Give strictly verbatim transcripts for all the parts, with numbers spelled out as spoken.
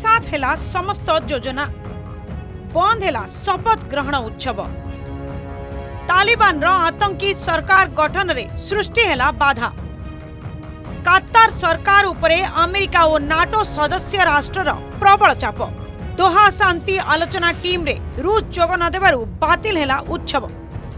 धूलिसात हेला समस्त योजना बंद हेला शपथ ग्रहण उत्सव तालिबान रो आतंकी सरकार गठन रे सृष्टि हेला बाधा कतार सरकार उपरे अमेरिका और नाटो सदस्य राष्ट्र प्रबल चाप दोहा शांति आलोचना टीम रे रूस जोग न देबारु बातिल हेला उत्सव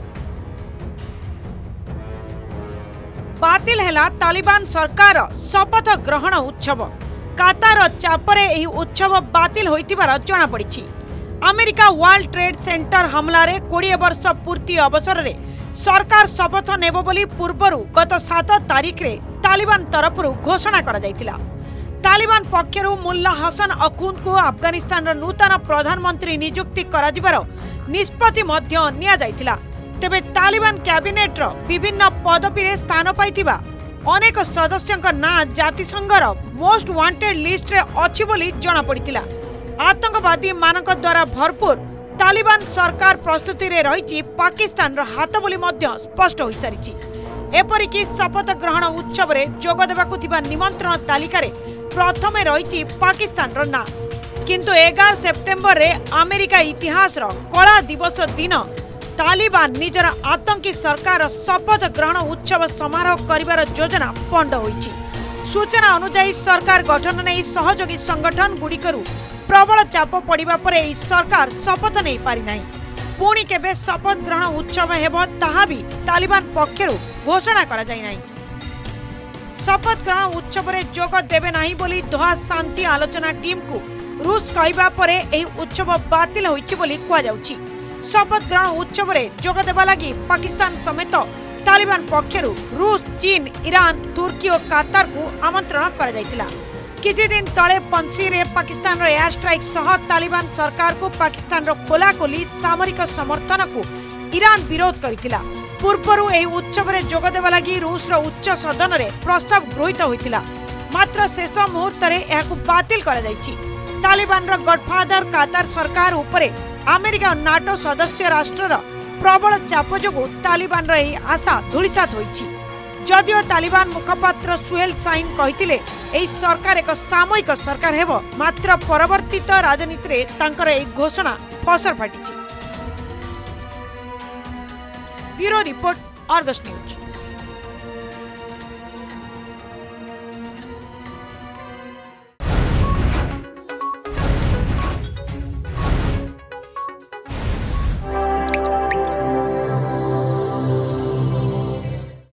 बातिल हेला तालिबान सरकार शपथ ग्रहण उत्सव कतार चापरे एही उत्सव बातिल होइतिबार जणा पड़िछि। अमेरिका वर्ल्ड ट्रेड सेंटर हमला रे बीस वर्ष पूर्ति अवसर रे सरकार शपथ नेबो बोली पूर्वरु गत सात तारीख रे तालिबान तरफरु घोषणा करा जायतिला। तालिबान पक्षरु मुल्ला हसन अखुंद को अफगानिस्तान नूतन प्रधानमंत्री नियुक्ति करा जिबार निष्पत्ति मध्य निया जायतिला। तेबे तालिबान कैबिनेट रो विभिन्न पदवी रे स्थान पाइतिबा अनेक सदस्यक ना जातिसंघर मोस्ट वांटेड लिस्ट रे अछि बोली जणा पड़ितिला। आतंकवादी मानक द्वारा भरपूर तालिबान सरकार प्रस्तुति रे रहिछि पाकिस्तान रो हाथ बोली मध्य स्पष्ट होई सारिछि। एपरिकी शपथ ग्रहण उत्सव रे जोग देबाकु थिबा निमंत्रण तालिका रे प्रथमे रहिछि पाकिस्तान रो ना, किंतु ग्यारह सेप्टेम्बर रे अमेरिका इतिहास रो कला दिवस दिन तालिबान निजर आतंकी सरकार शपथ ग्रहण उत्सव समारोह करिवार योजना पंड होइछि। सूचना अनुसार सरकार गठन नै सहयोगी संगठन गुडिकरू प्रबल चाप पड़िबा परे एही सरकार शपथ नहीं पारि नाही। पुणी केबे शपथ ग्रहण उत्सव हेबो ताहा भी तालिबान पक्षरु घोषणा करा जाय नाही। शपथ ग्रहण उत्सव रे जोग देबे नाही बोली दोहा शांति आलोचना टीम को रूस कहबा परे एही उत्सव बातिल होइछि बोली कुआ जाउछि। शपथ ग्रहण उत्सव रे जोग देबा लागि पाकिस्तान समेत तालिबान पक्षरु रूस, चीन, ईरान, तुर्की और कतार को आमंत्रण करा जायतिला। किछि दिन तले पंछी रे पाकिस्तान रो एयर स्ट्राइक सह तालिबान सरकार को पाकिस्तान रो खोला खोली सामरिक समर्थन को ईरान विरोध करितिला। पूर्वरु एही उत्सव रे जोग देबा लागि रूस रो उच्च सदन रे प्रस्ताव गृहीत होइतिला, मात्र शेष मुहूर्त रे एहाकु बातिल करा जायछि। तालिबान रो गडफादर कतार सरकार उपरे अमेरिका और नाटो सदस्य राष्ट्र रो प्रबल चाप जोगु तालिबान रो एही आशा धूलिसात होइछि। जदिओ तालिबान मुखपात्र सुहेल शाहीन कहितिले एही सरकार एक सामयिक सरकार हेबो, मात्र परवर्तित राजनीति रे तांकर एही घोषणा फसर फाटिछि। Bureau report, Argus news.